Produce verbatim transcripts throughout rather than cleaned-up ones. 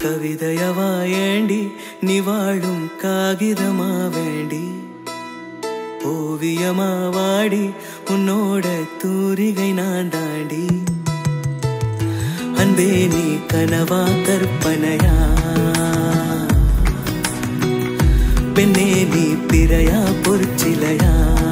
கவிதையவா ஏண்டி நீ வாழும் காகிதமா வேண்டி ஓவியமா வாடி உன்னோட தூரிகை நான் தாண்டி அன்பே நீ கனவா கற்பனையா பெண்ணே நீ பிறையா பொற்சிலையா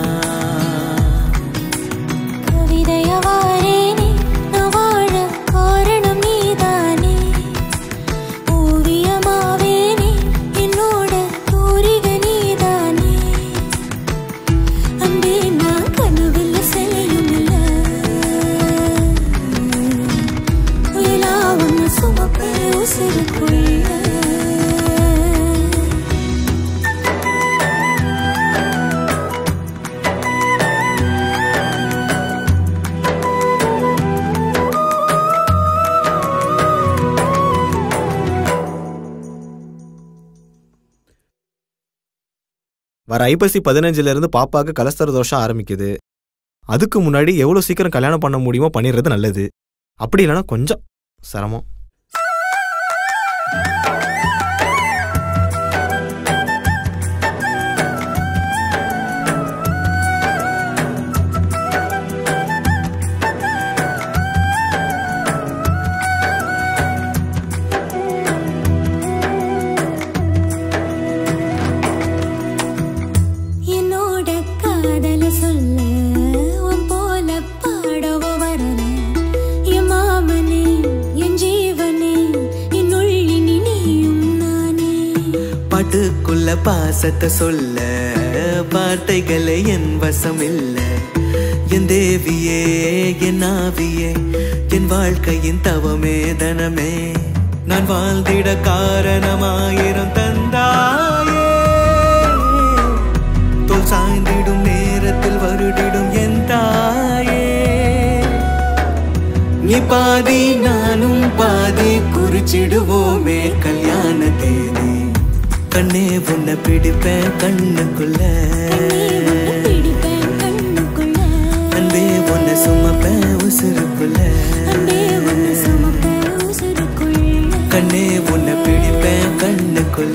வர ஐப்பசி பதினஞ்சுல இருந்து பாப்பாக்கு கலஸ்தர தோஷம் ஆரம்பிக்குது. அதுக்கு முன்னாடி எவ்வளோ சீக்கிரம் கல்யாணம் பண்ண முடியுமோ பண்ணிடுறது நல்லது. அப்படி இல்லைன்னா கொஞ்சம் சிரமம். பாட்டுக்குள்ள பாசத்தை சொல்ல வார்த்தைகளை என் வசம் இல்ல என் தேவியே என் ஆவியே என் வாழ்க்கையின் தவமே தனமே நான் வாழ்ந்திட காரணமாயிரம் தந்தாயே தோல் சாய்ந்திடும் நேரத்தில் வருடிடும் என் தாயே நீ பாதி நானும் பாதி குறிச்சிடுவோமே கல்யாண தேதி கண்ணே உன்னை பிடிப்பேன் கண்ணுக்குள்ள அன்பே உன்னை சுமப்பேன் உசுருக்குள்ள கண்ணே உன்னை பிடிப்பேன் கண்ணுக்குள்ள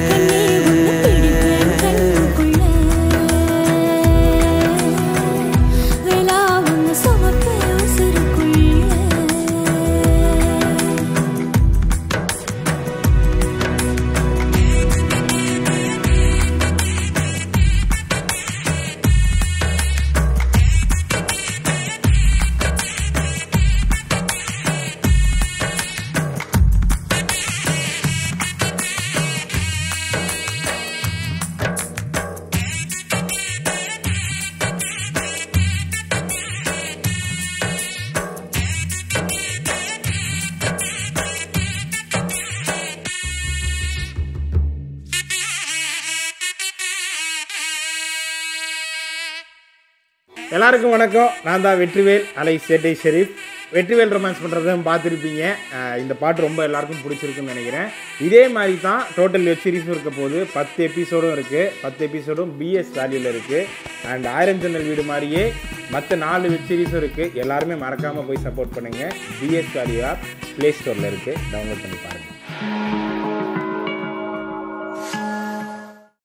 எல்லாருக்கும் வணக்கம். நான் தான் வெற்றிவேல் அலை சேட்டை ஷெரீப். வெற்றிவேல் ரொமான்ஸ் பண்ணுறதும் பார்த்துருப்பீங்க. இந்த பாட்டு ரொம்ப எல்லாருக்கும் பிடிச்சிருக்குன்னு நினைக்கிறேன். இதே மாதிரி தான் டோட்டல் வெப் சீரிஸும் இருக்க போது பத்து எபிசோடும் இருக்குது. பத்து எபிசோடும் பிஎஸ் வேல்யூவில் இருக்குது. அண்ட் ஆயிரம் ஜன்னல் வீடு மாதிரியே மற்ற நாலு வெப் சீரிஸும் இருக்குது. எல்லாருமே மறக்காமல் போய் சப்போர்ட் பண்ணுங்கள். பிஎஸ் வேல்யூ ஆப் ப்ளே ஸ்டோரில் இருக்குது, டவுன்லோட் பண்ணி பாருங்கள்.